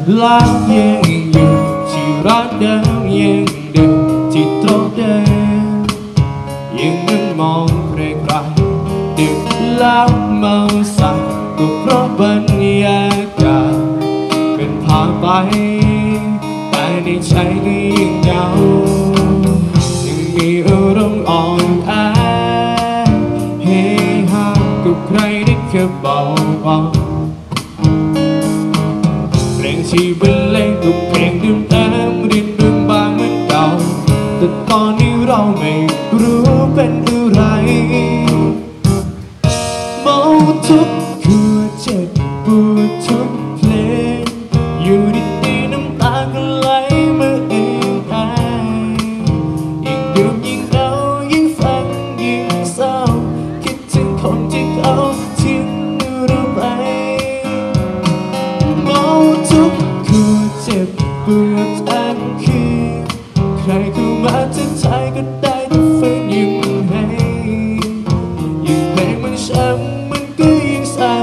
รักยังอยู่ที่รักเดิมยังเดิมที่ตรงเดิมยังนั้นมองใครๆดึกแล้วเมาสักก็เพราะบรรยากาศเป็นพาไปแต่ในใจก็ยังเหงายังมีอารมณ์อ่อนแอเฮฮากับใครได้แค่เบาเพลงที่บรรเลงกับเพลงเดิมๆรินรึงบางเหมือนเก่าแต่ตอนนี้เราไม่รู้เป็นอะไรเมาทุกคืนเจ็บปวดทุกเพลงอยู่ดีๆน้ำตาก็ไหลมาเองยิ่งดื่มยิ่งเอายิ่งฟังยิ่งเศร้าคิดถึงคนที่เขาทิ้งเราไปเมาทุกคืนเจ็บปวดทั้งคืนใครเข้ามาทักทายก็ได้แต่ฝืนยิ้มให้ยิ่งเพลงมันช้ำมันก็ยิ่งเศร้า